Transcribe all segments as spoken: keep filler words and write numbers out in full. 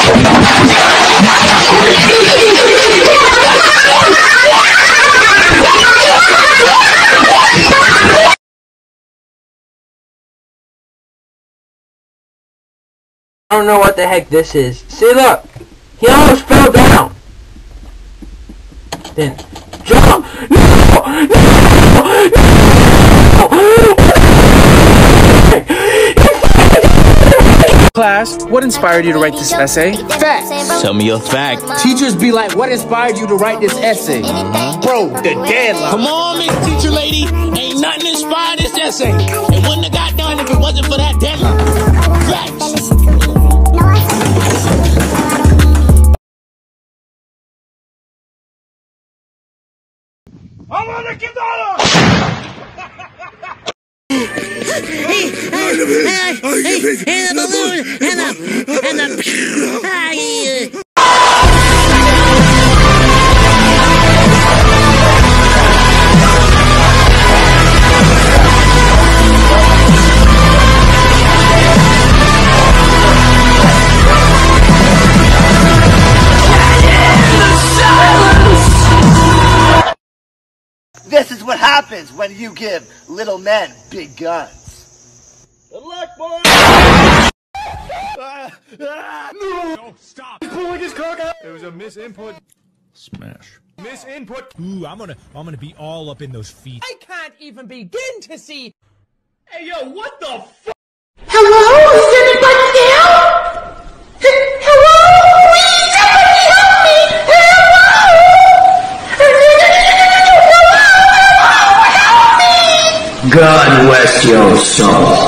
I don't know what the heck this is. See, look! He almost fell down! Then, jump! No! No! No! Class, what inspired you to write this essay? Facts. Tell me your fact. Teachers be like, what inspired you to write this essay? Mm-hmm. Bro, the deadline. Come on, Miss Teacher Lady. Ain't nothing inspired this essay. It wouldn't have got done if it wasn't for that deadline. Facts. I want to get dollar! Hey, hey, hey, and the balloon, and the, and the, and the, This is what happens when you give little men big guns. Good luck, boys! Ah, ah, no! No, stop! He's pulling his cock out! It was a misinput. Smash. Misinput. Ooh, I'm gonna, I'm gonna be all up in those feet. I can't even begin to see. Hey, yo, what the f? Hello? Is anybody there? Hello? Please, somebody help me! Hello? God rest your soul.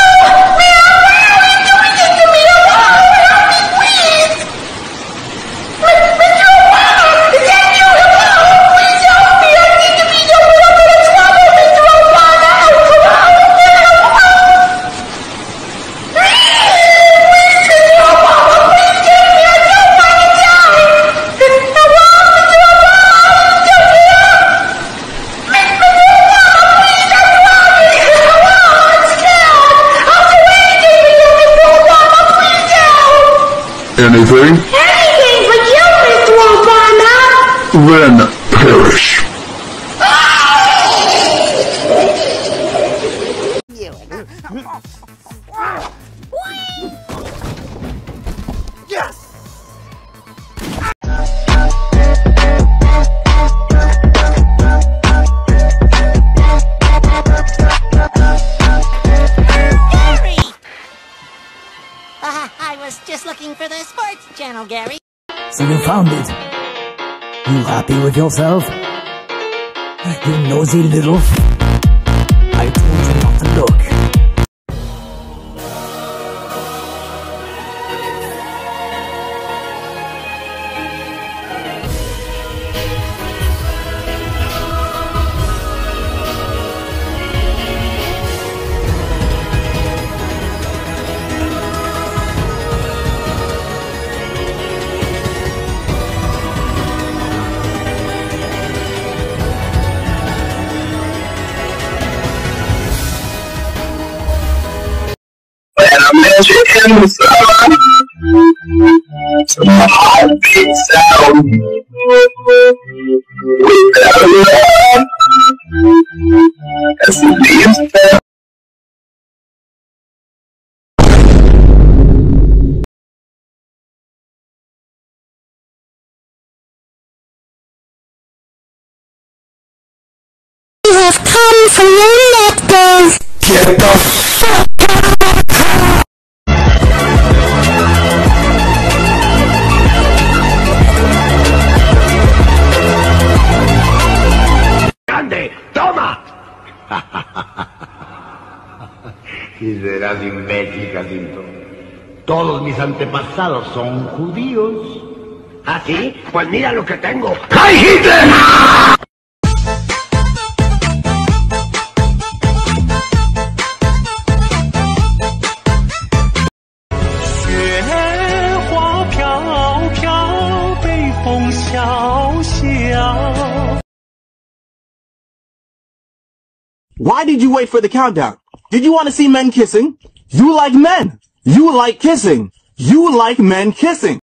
Anything? Anything but you, Mister Obama! Then perish. Yes! Uh, I was just looking for the sports channel, Gary. So you found it. You happy with yourself? You nosy little... I told you not to look. In the sun, to my heartbeat sound, without love, as the leaves fall. We have come for your nectar. Get the fuck ¡Toma! Si serás imbécil, Jacinto. Todos mis antepasados son judíos. ¿Ah, sí? Pues mira lo que tengo. ¡Ay, Hitler! Why did you wait for the countdown? Did you want to see men kissing? You like men. You like kissing. You like men kissing.